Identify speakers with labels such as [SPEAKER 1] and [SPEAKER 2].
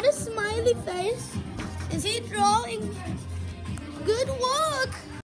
[SPEAKER 1] got a smiley face. Is he drawing? Good work.